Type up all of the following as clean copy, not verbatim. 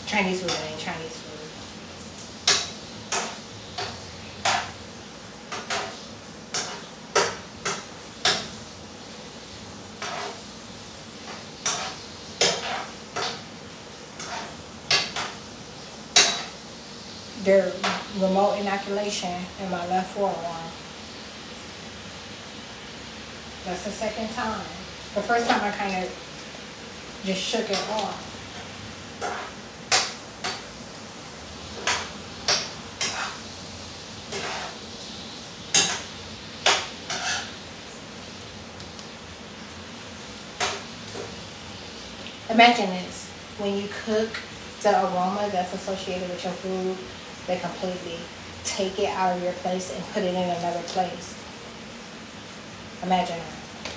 Chinese food, it ain't Chinese food. Their remote inoculation in my left forearm. That's the second time. The first time I kind of just shook it off. Imagine this, when you cook, the aroma that's associated with your food, they completely take it out of your place and put it in another place. Imagine that.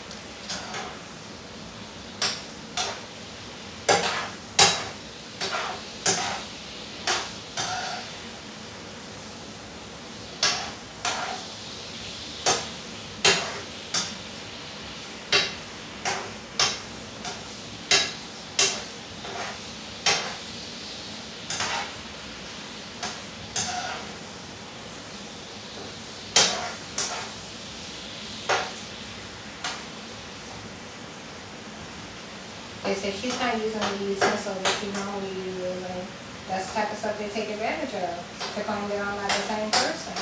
They said she's not using the utensil that she normally uses, and that's the type of stuff they take advantage of to claim that I'm not the same person.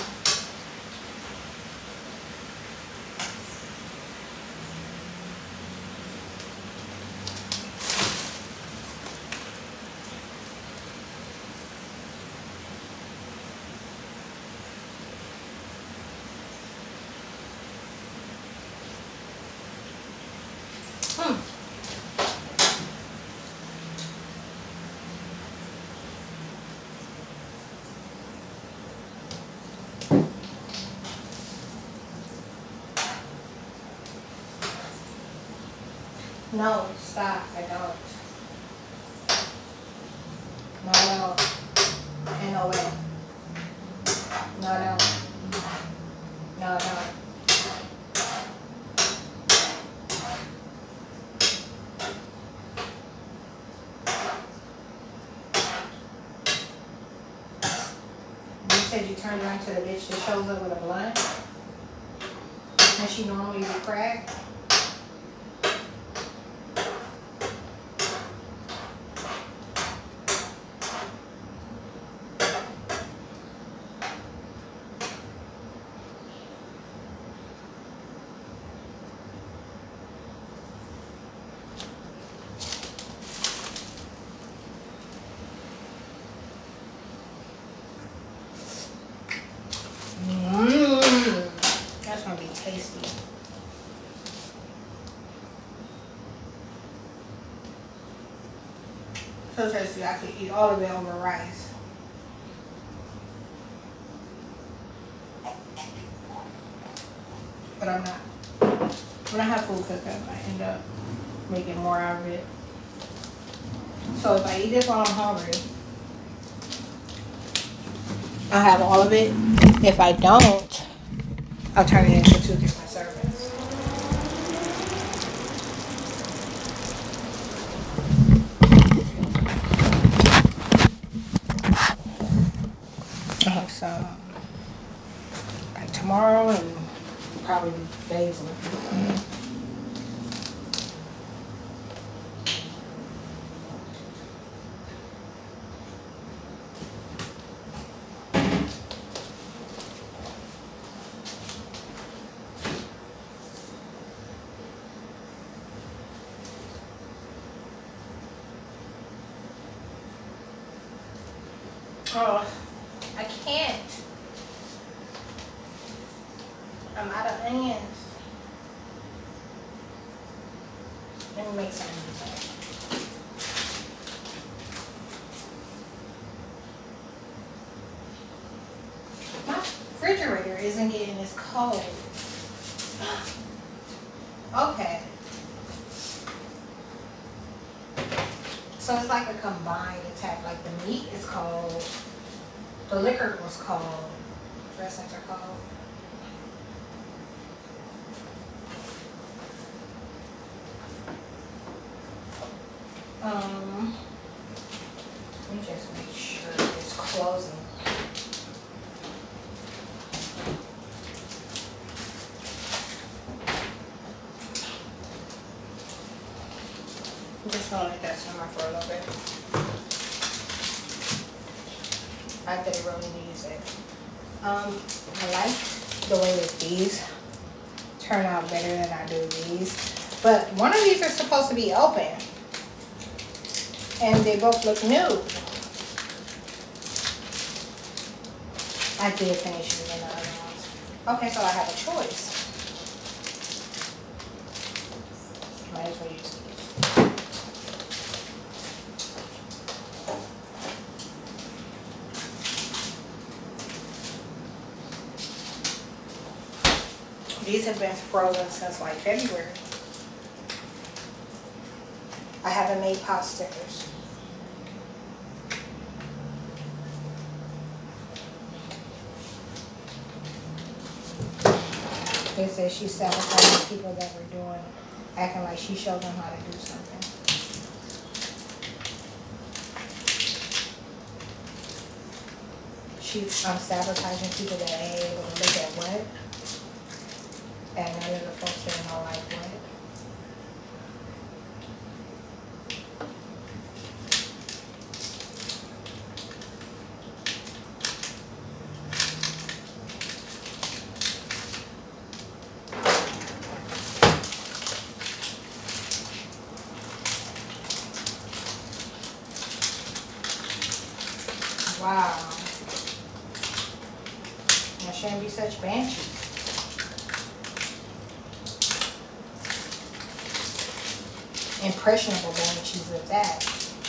No, stop, I don't. No, ain't no way. No. You said you turned around to the bitch that shows up with a blunt? And she normally would crack? That's gonna be tasty. So tasty, I could eat all of it over rice. But I'm not. When I have food cooked up, I end up making more out of it. So if I eat this while I'm hungry, I'll have all of it. If I don't, I'll turn it into 2 different servings. I have some like tomorrow and probably basil. Oh, I can't. I'm out of onions. Let me make some. My refrigerator isn't getting this cold. Okay. So it's like a combined attack. Like the meat is cold, the liquor was cold, dressings are cold. Let me just make sure it's closing. I'm just gonna let that simmer for a little bit. I think it really needs it. I like the way that these turn out better than I do these. But one of these are supposed to be open. And they both look new. I did finish it in the other ones. Okay, so I have a choice. Might as well use these. These have been frozen since like February. I haven't made pot stickers. They said she sabotaged people that were doing, acting like she showed them how to do something. She's sabotaging people that ain't able to look at what. And none of the folks that know like what. Wow. There shouldn't be such banshees. Impressionable banshees with that.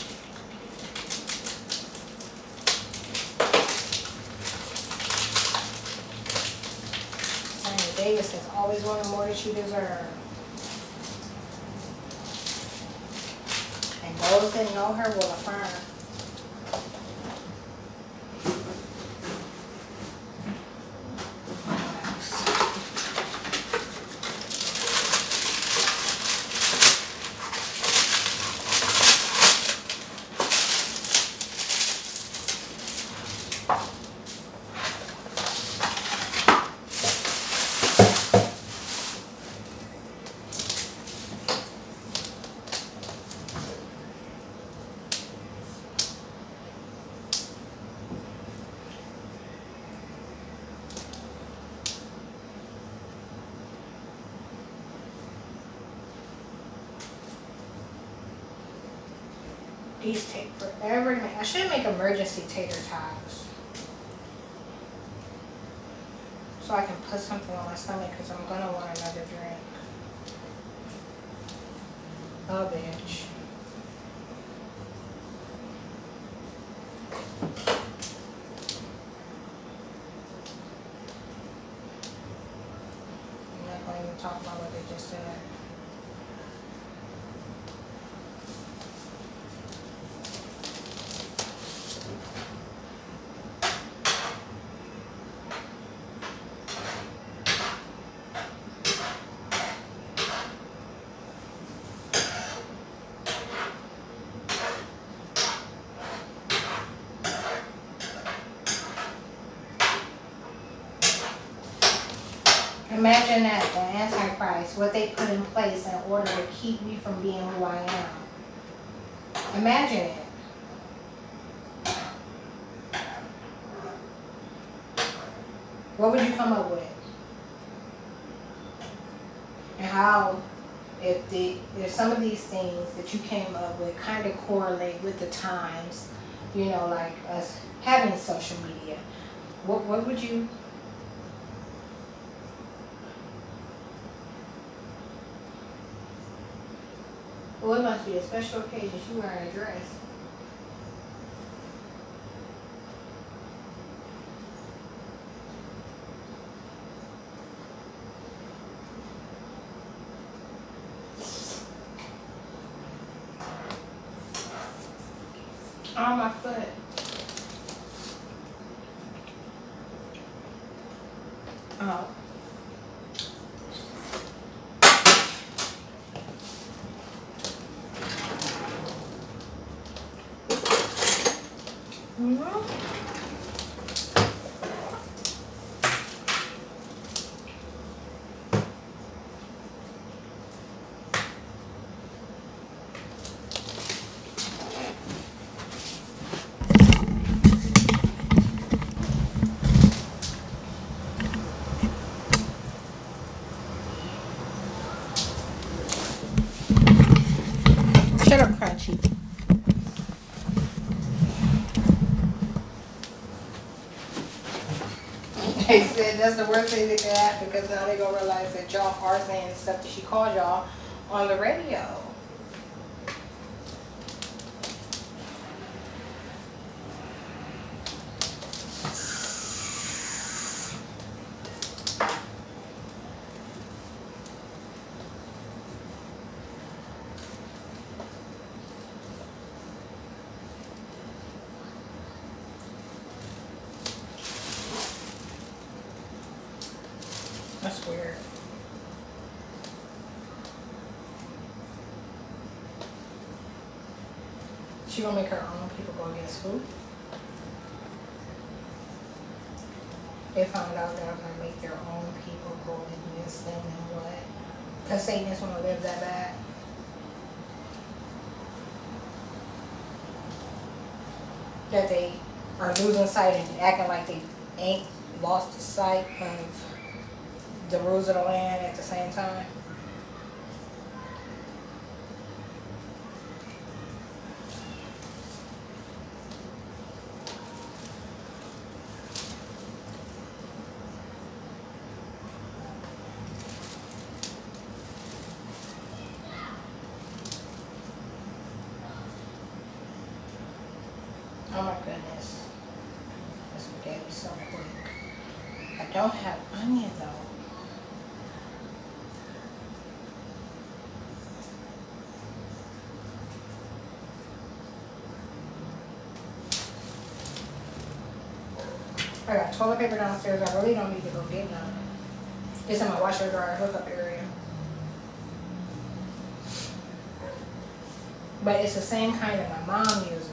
Sammy Davis has always wanted more than she deserved. And those that know her will affirm. These take forever to make. I should make emergency tater tots. So I can put something on my stomach because I'm going to want another drink. Oh, bitch. I'm not going to even talk about what they just said. Imagine that, the Antichrist, what they put in place in order to keep me from being who I am. Imagine it. What would you come up with? And how, if some of these things that you came up with kind of correlate with the times, you know, like us having social media, what would you? Well, it must be a special occasion. She wearing a dress. On my foot. Oh. Mm-hmm. Shut up, Crunchy. They said that's the worst thing that could happen because now they gonna realize that y'all are saying stuff that she called y'all on the radio. That's weird. She gonna make her own people go against who? They found out that I'm gonna make their own people go against them and what? Because Satanists wanna live that bad. That they are losing sight and acting like they ain't lost the sight of the rules of the land at the same time. Oh my goodness. This spaghetti so quick. I don't have onion though. I got toilet paper downstairs. I really don't need to go get none. It's in my washer dryer hookup area. But it's the same kind that my mom uses.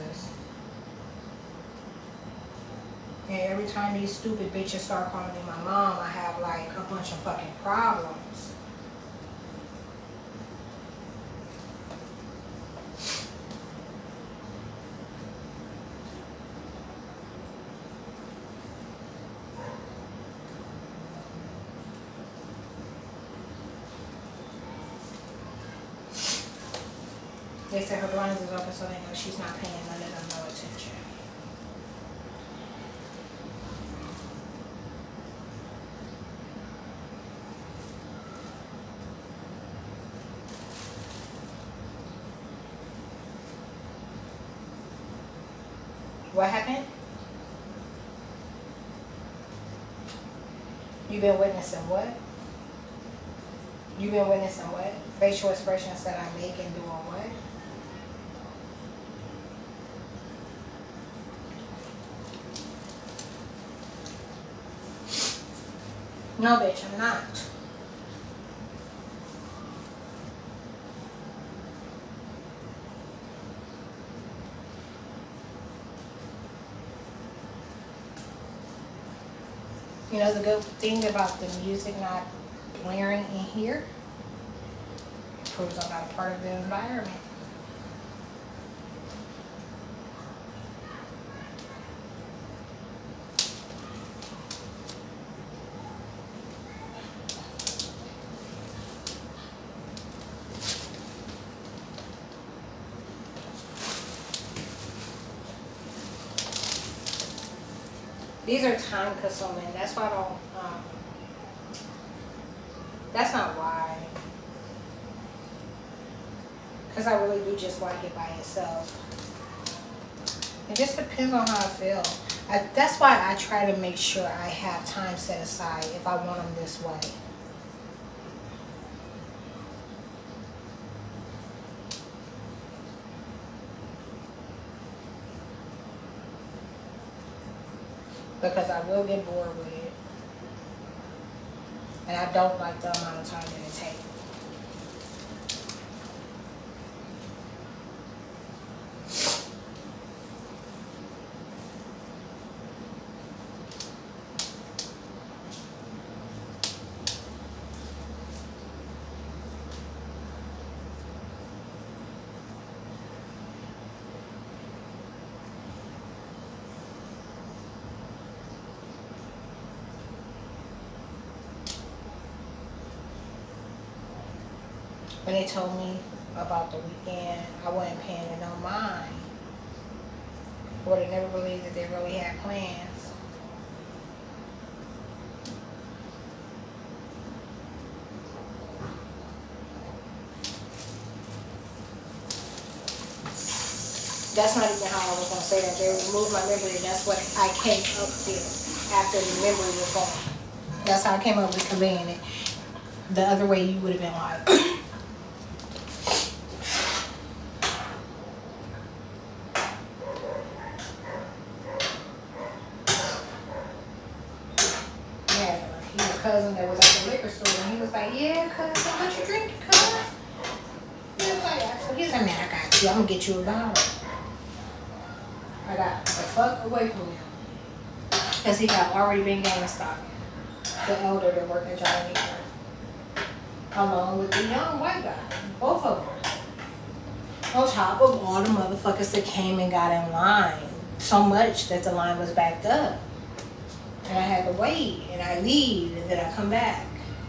And every time these stupid bitches start calling me my mom, I have like a bunch of fucking problems. They said her blinds is open so they know she's not paying none of them no attention. What happened? You've been witnessing what? You've been witnessing what? Facial expressions that I make and doing what? No, bitch, I'm not. You know the good thing about the music not blaring in here? It proves I'm not a part of the environment. These are time consuming. That's why I don't, that's not why. Because I really do just like it by itself. It just depends on how I feel. That's why I try to make sure I have time set aside if I want them this way. Because I will get bored with it. And I don't like the amount of time that it takes. When they told me about the weekend, I wasn't paying it no mind. I would have never believed that they really had plans. That's not even how I was gonna say that. They removed my memory, and that's what I came up with after the memory was gone. That's how I came up with conveying it. The other way, you would have been like, yeah, he had a cousin that was at the liquor store, and he was like, yeah, cousin, what you drinking, cousin? He was like, so he's like, man, I got you. I'm gonna get you a bottle. I got the fuck away from him. Because he had already been GameStop. The elder that worked at Johnny along with the young white guy. Both of them. On top of all the motherfuckers that came and got in line. So much that the line was backed up. And I had to wait. And I leave. And then I come back.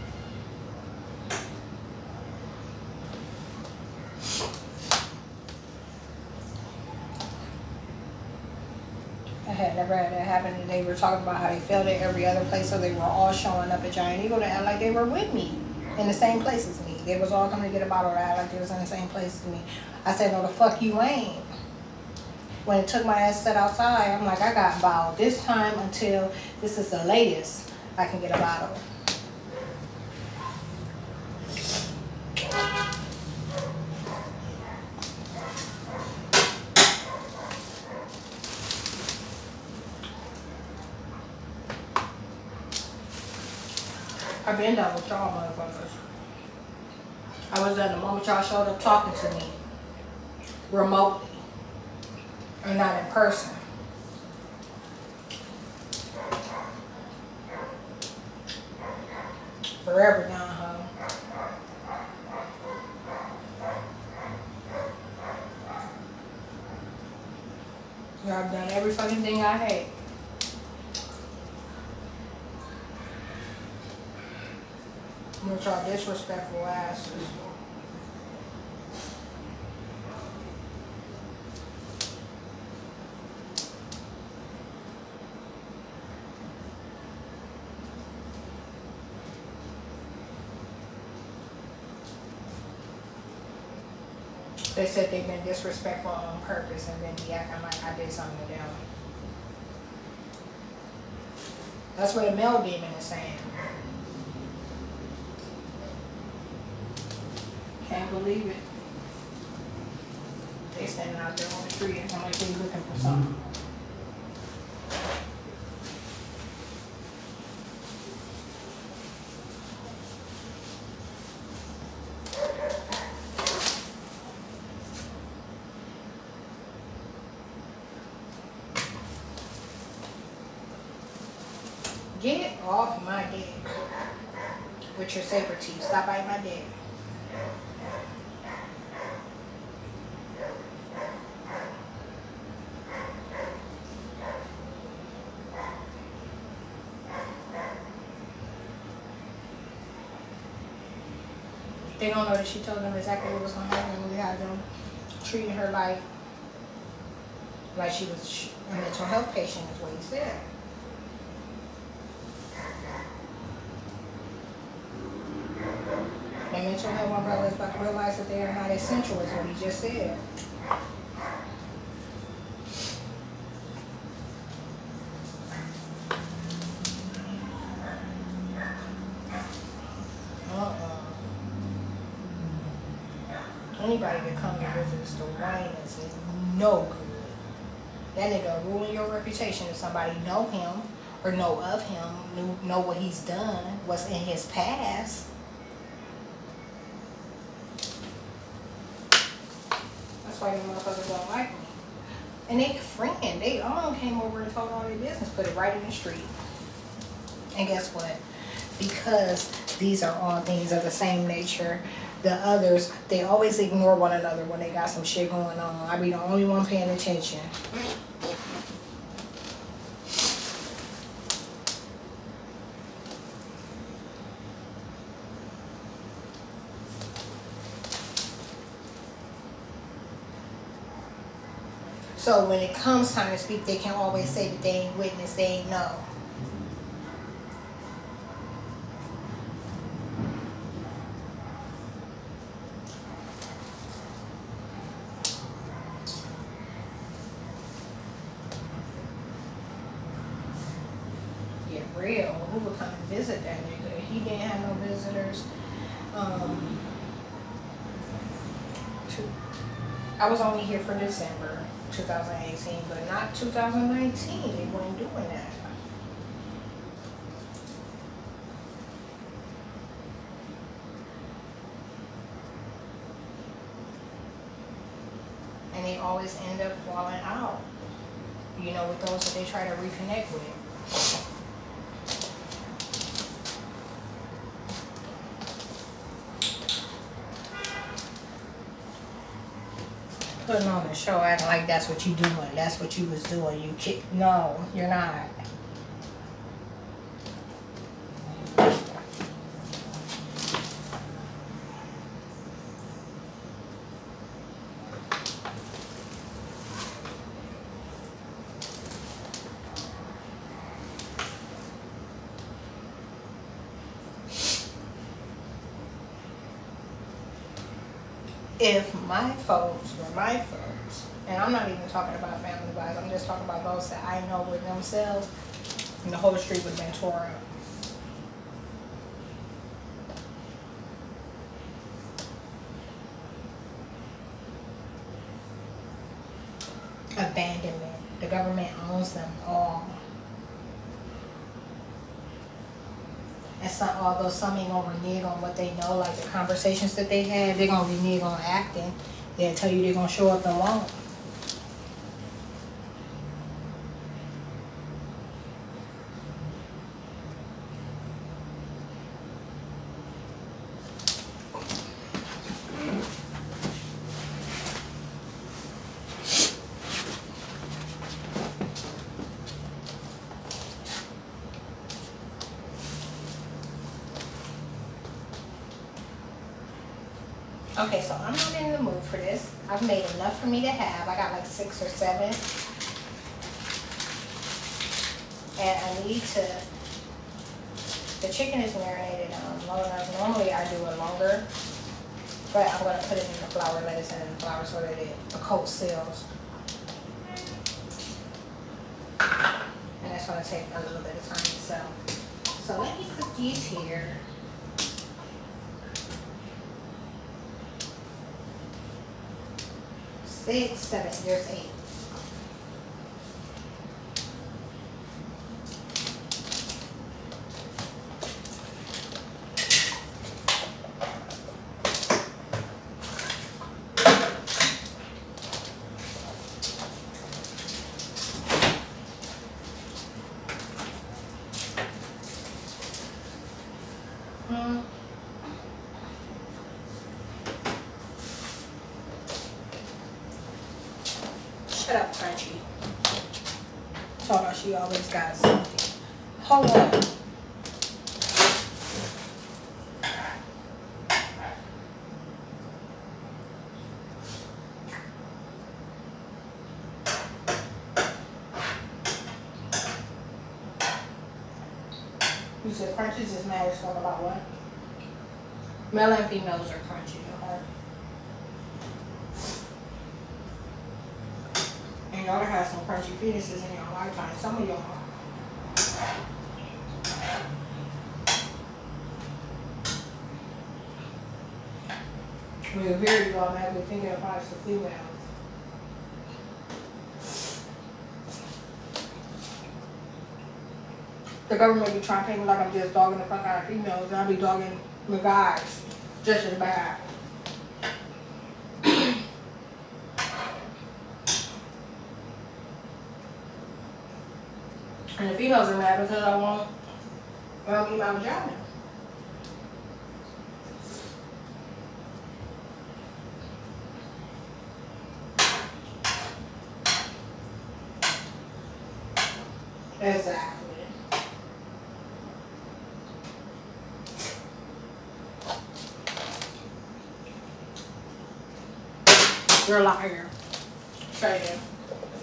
I had never had that happen, and they were talking about how they felt at every other place, so they were all showing up at Giant Eagle to act like they were with me, in the same place as me. They was all coming to get a bottle to act like they was in the same place as me. I said, no, the fuck you ain't. When it took my ass set outside, I'm like, I got about this time until this is the latest I can get a bottle. I've been done with y'all motherfuckers. I was done the moment y'all showed up talking to me. Remotely. And not in person. Forever gone, huh? Y'all done every fucking thing I hate. With y'all disrespectful asses. They said they've been disrespectful on purpose and then be acting like I did something to them. That's what a male demon is saying. Can't believe it. They standing out there on the street and like they looking for something. Get off my dick with your saber teeth. Stop biting my dick. They don't know that she told them exactly what was going to happen. We had them treating her like she was a mental health patient, is what he said. And mental health umbrella is about to realize that they are not essential, is what he just said. Anybody that come to visit the Wayne is no good. That nigga ruin your reputation if somebody know him or know of him, know what he's done, what's in his past. That's why you motherfuckers don't like me. And they friend, they all came over and told all their business, put it right in the street. And guess what? Because these are all things of the same nature, the others, they always ignore one another when they got some shit going on. I be the only one paying attention. So when it comes time to speak, they can always say that they ain't witness, they ain't know. Get real. Who would come and visit that nigga? He didn't have no visitors. I was only here for December 2018, but not 2019. They weren't doing that. And they always end up falling out. You know, with those that they try to reconnect with. Putting on the show, acting like that's what you doing. That's what you was doing. You kick. No, you're not. If my folks were my folks, and I'm not even talking about family wise, I'm just talking about those that I know with themselves, and the whole street would have been tore up. Abandonment. The government owns them all. And some, although some ain't gonna renege on what they know, like the conversations that they had, they're gonna renege on acting. They'll tell you they're gonna show up and won't. Okay, so I'm not in the mood for this. I've made enough for me to have. I got like 6 or 7. And I need to, the chicken is marinated long enough. Normally I do it longer, but I'm going to put it in the flour, lettuce, and the flour so that the coat seals. And that's going to take a little bit of time to sell. So let me put these here. 6, 7, there's 8. Shut up, Crunchy. Told her she always got something. Hold on. You said Crunchy just matters something about what? Male and females are crunchy, okay? And y'all have some crunchy penises in your lifetime. Some of y'all. We're very automatically thinking of products for females. The government be trying to paint me like I'm just dogging the fuck out of females, and I be dogging the guys just as bad. And the females are mad because I won't eat my vagina. Exactly. You're a liar. Say it.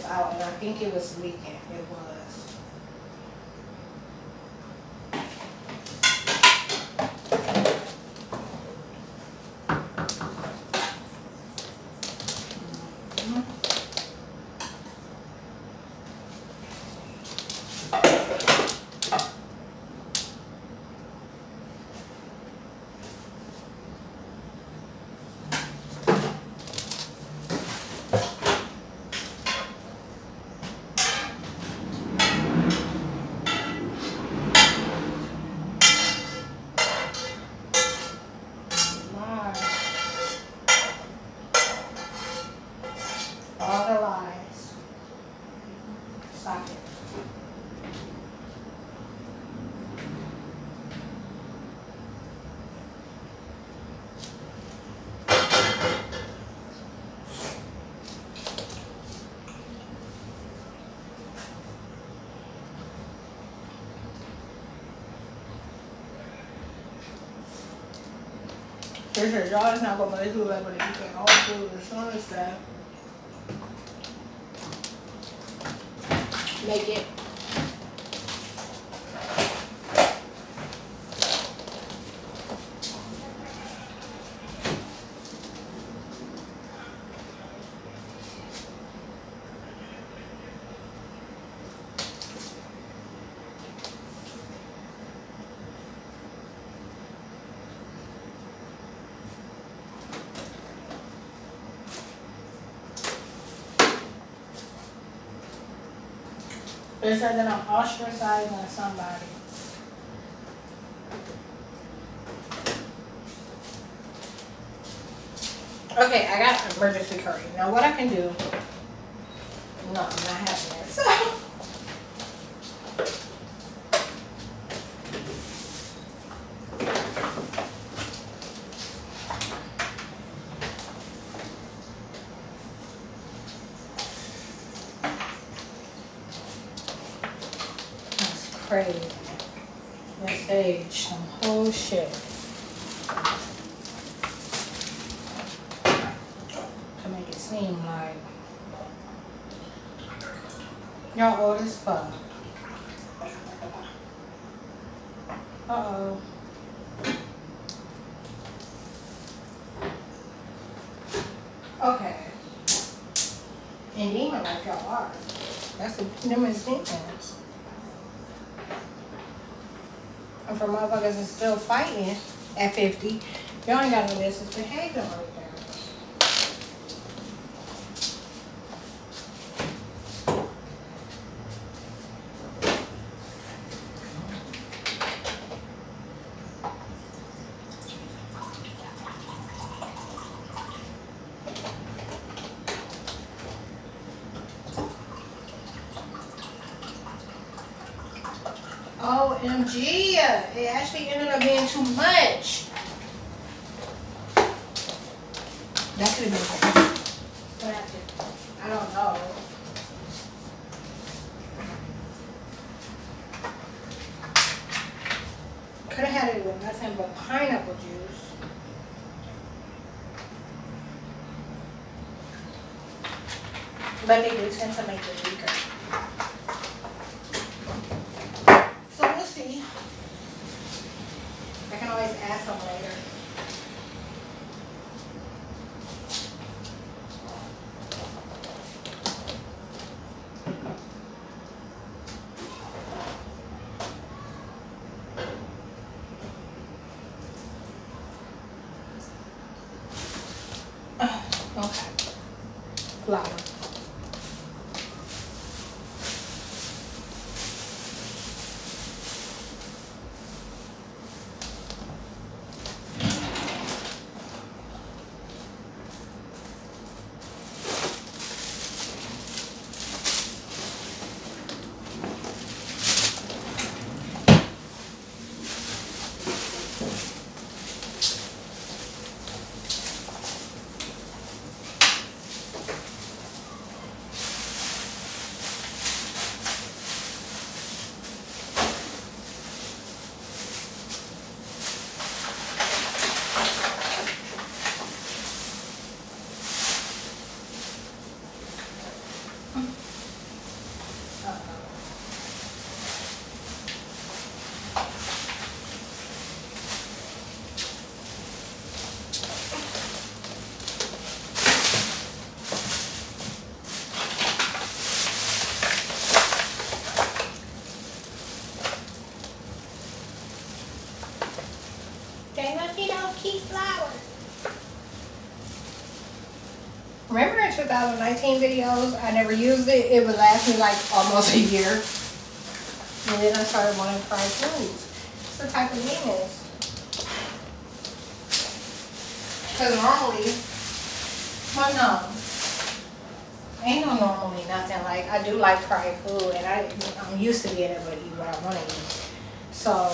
out and I think it was leaking. It was. All the lies. Stop it. Y'all is not gonna make you able to eat that all food as soon as that. Make it. They said that I'm ostracizing somebody. Okay, I got emergency curry. Now what I can do, no, I'm not having it. So crazy. Let's age some whole shit. To make it seem like y'all old as fuck. Uh-oh. Okay. And demon like y'all are. That's the them is demons. And for motherfuckers that's still fighting at 50, y'all ain't got no business behaving right there. OMG, it actually ended up being too much. That could have been what happened. I don't know. Could have had it with nothing but pineapple juice. But they do tend to make it weaker. I can always add some later. Okay. Flour. 2019 videos. I never used it. It would last me like almost a year. And then I started wanting fried foods. It's the type of Venus. Because normally, well, no. Ain't no normally nothing. Like, I do like fried food, and I'm used to being able to eat what I want to eat. So,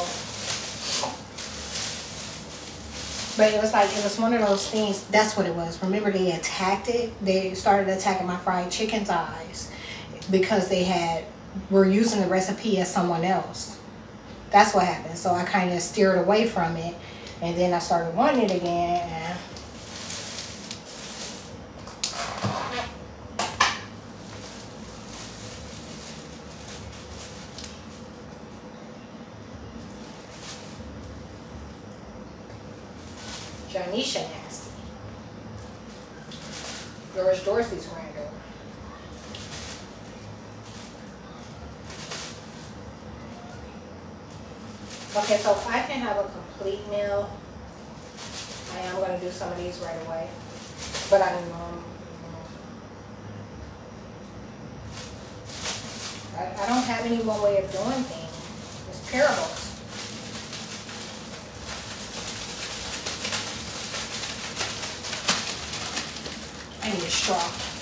but it was one of those things. That's what it was. Remember, they attacked it. They started attacking my fried chicken's eyes because were using the recipe as someone else. That's what happened. So I kind of steered away from it, and then I started wanting it again. And Janisha nasty. George Dorsey's granddaughter. Okay, so if I can have a complete meal, I am going to do some of these right away. But I don't have any one way of doing things. It's parables. I need a straw.